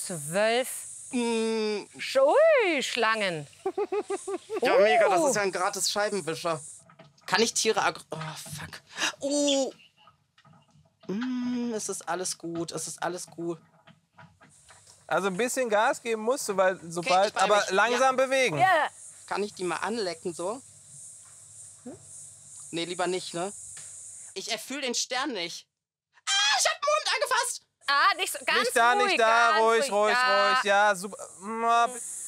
12 Schlangen. Ja, mega, das ist ja ein gratis Scheibenwischer. Kann ich Tiere Oh, fuck. Es ist alles gut, es ist alles gut. Also ein bisschen Gas geben musst du, weil sobald, aber langsam bewegen. Ja. Kann ich die mal anlecken, so? Nee, lieber nicht, ne? Ich erfülle den Stern nicht. Ah, ich hab den Mond angefasst! Ah, nicht so, ganz Nicht da, ruhig, nicht da, ganz ruhig, ja. ja, super.